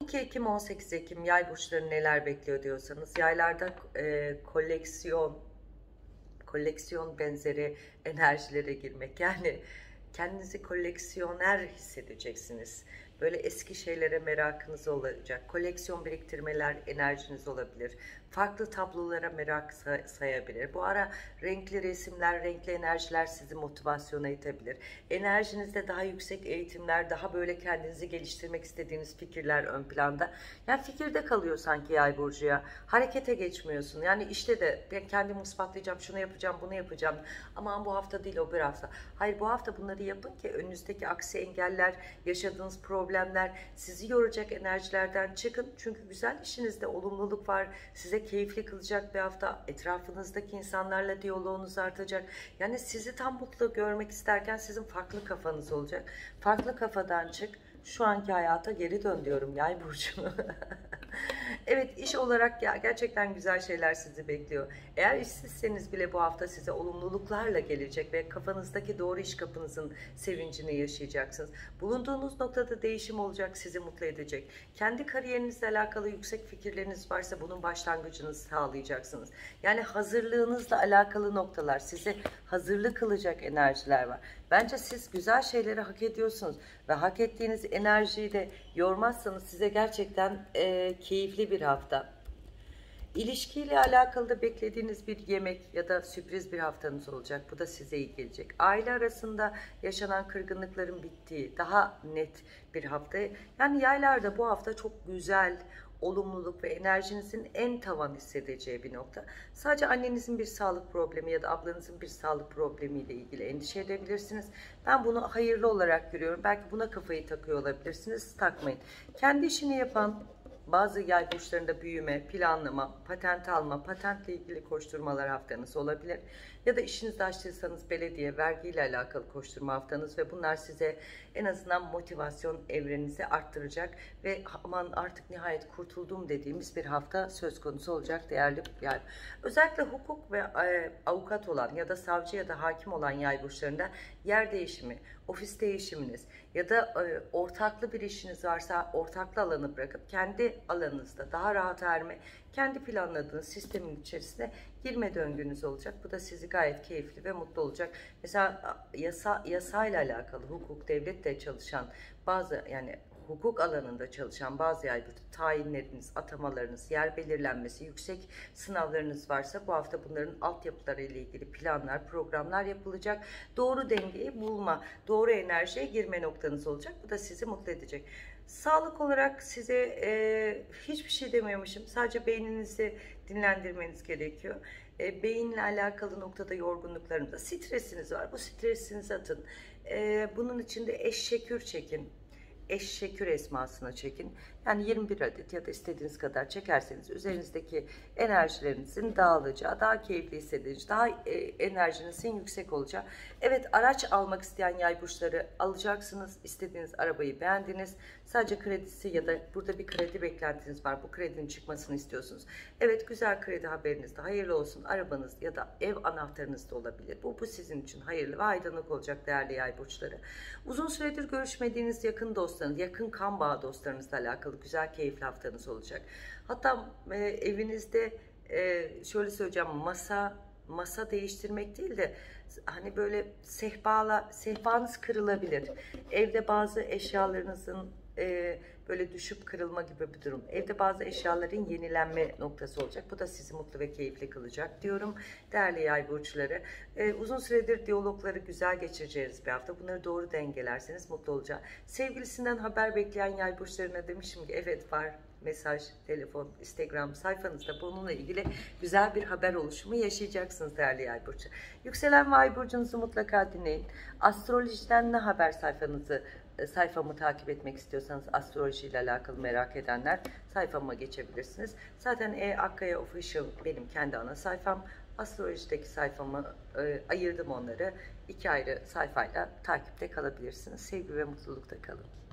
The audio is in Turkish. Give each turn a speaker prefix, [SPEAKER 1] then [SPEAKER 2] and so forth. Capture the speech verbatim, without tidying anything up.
[SPEAKER 1] iki Ekim on sekiz Ekim yay burçları neler bekliyor diyorsanız, yaylarda e, koleksiyon koleksiyon benzeri enerjilere girmek, yani kendinizi koleksiyoner hissedeceksiniz. Böyle eski şeylere merakınız olacak. Koleksiyon biriktirmeler enerjiniz olabilir. Farklı tablolara merak sayabilir. Bu ara renkli resimler, renkli enerjiler sizi motivasyona itebilir. Enerjinizde daha yüksek eğitimler, daha böyle kendinizi geliştirmek istediğiniz fikirler ön planda. Yani fikirde kalıyor sanki yay burcuya. Harekete geçmiyorsun. Yani işte de ben kendimi ispatlayacağım, şunu yapacağım, bunu yapacağım. Aman bu hafta değil, o bir hafta. Hayır, bu hafta bunları yapın ki önünüzdeki aksi engeller, yaşadığınız problemler, sizi yoracak enerjilerden çıkın. Çünkü güzel işinizde olumluluk var. Size keyifli kılacak bir hafta. Etrafınızdaki insanlarla diyaloğunuz artacak. Yani sizi tam mutlu görmek isterken sizin farklı kafanız olacak. Farklı kafadan çık. Şu anki hayata geri dön diyorum yay burcu. Evet, iş olarak ya gerçekten güzel şeyler sizi bekliyor. Eğer işsizseniz bile bu hafta size olumluluklarla gelecek ve kafanızdaki doğru iş kapınızın sevincini yaşayacaksınız. Bulunduğunuz noktada değişim olacak, sizi mutlu edecek. Kendi kariyerinizle alakalı yüksek fikirleriniz varsa bunun başlangıcını sağlayacaksınız. Yani hazırlığınızla alakalı noktalar, sizi hazırlı kılacak enerjiler var. Bence siz güzel şeyleri hak ediyorsunuz ve hak ettiğiniz enerjiyi de yormazsanız size gerçekten e, keyifli bir hafta. İlişkiyle alakalı da beklediğiniz bir yemek ya da sürpriz bir haftanız olacak. Bu da size iyi gelecek. Aile arasında yaşanan kırgınlıkların bittiği daha net bir hafta. Yani yaylarda bu hafta çok güzel, olumluluk ve enerjinizin en tavan hissedeceği bir nokta. Sadece annenizin bir sağlık problemi ya da ablanızın bir sağlık problemiyle ilgili endişe edebilirsiniz. Ben bunu hayırlı olarak görüyorum. Belki buna kafayı takıyor olabilirsiniz. Takmayın. Kendi işini yapan, bazı yay burçlarında büyüme, planlama, patent alma, patentle ilgili koşturmalar haftanız olabilir. Ya da işinizde açtıysanız belediye, vergiyle alakalı koşturma haftanız ve bunlar size en azından motivasyon evrenizi arttıracak ve aman artık nihayet kurtuldum dediğimiz bir hafta söz konusu olacak değerli yay. Özellikle hukuk ve e, avukat olan ya da savcı ya da hakim olan yay burçlarında yer değişimi, ofis değişiminiz ya da e, ortaklı bir işiniz varsa ortaklı alanı bırakıp kendi alanınızda daha rahat erme, kendi planladığınız sistemin içerisine girme döngünüz olacak. Bu da sizi gayet keyifli ve mutlu olacak. Mesela yasa yasayla alakalı hukuk, devlette çalışan bazı, yani hukuk alanında çalışan bazı yay burcu tayinleriniz, atamalarınız, yer belirlenmesi, yüksek sınavlarınız varsa bu hafta bunların altyapıları ile ilgili planlar, programlar yapılacak. Doğru dengeyi bulma, doğru enerjiye girme noktanız olacak. Bu da sizi mutlu edecek. Sağlık olarak size e, hiçbir şey demiyormuşum. Sadece beyninizi dinlendirmeniz gerekiyor. E, beyinle alakalı noktada yorgunluklarınızda stresiniz var. Bu stresinizi atın. E, bunun için de eşşekür çekin. Eşşekür esmasına çekin. Yani yirmi bir adet ya da istediğiniz kadar çekerseniz üzerinizdeki enerjilerinizin dağılacağı, daha keyifli hissedeceğiniz, daha e, enerjinizin yüksek olacağı. Evet, araç almak isteyen yay burçları alacaksınız. İstediğiniz arabayı beğendiniz. Sadece kredisi ya da burada bir kredi beklentiniz var. Bu kredinin çıkmasını istiyorsunuz. Evet, güzel kredi haberiniz de hayırlı olsun. Arabanız ya da ev anahtarınız da olabilir. Bu, bu sizin için hayırlı ve aydınlık olacak değerli yay burçları. Uzun süredir görüşmediğiniz yakın dostlarınız, yakın kan bağı dostlarınızla alakalı güzel keyifli haftanız olacak. Hatta e, evinizde e, şöyle söyleyeceğim, masa masa değiştirmek değil de hani böyle sehpala sehpanız kırılabilir. Evde bazı eşyalarınızın e, böyle düşüp kırılma gibi bir durum. Evde bazı eşyaların yenilenme noktası olacak. Bu da sizi mutlu ve keyifli kılacak diyorum. Değerli yay burçları. E, uzun süredir diyalogları güzel geçireceğiniz bir hafta. Bunları doğru dengelerseniz mutlu olacak. Sevgilisinden haber bekleyen yay burçlarına demişim ki evet var. Mesaj, telefon, Instagram sayfanızda bununla ilgili güzel bir haber oluşumu yaşayacaksınız değerli yay burcu. Yükselen ve ay burcunuzu mutlaka dinleyin. Astrolojiden ne haber sayfanızı sayfamı takip etmek istiyorsanız, astroloji ile alakalı merak edenler sayfama geçebilirsiniz. Zaten E Akkaya Official benim kendi ana sayfam. Astrolojideki sayfamı e, ayırdım onları. İki ayrı sayfayla takipte kalabilirsiniz. Sevgi ve mutlulukta kalın.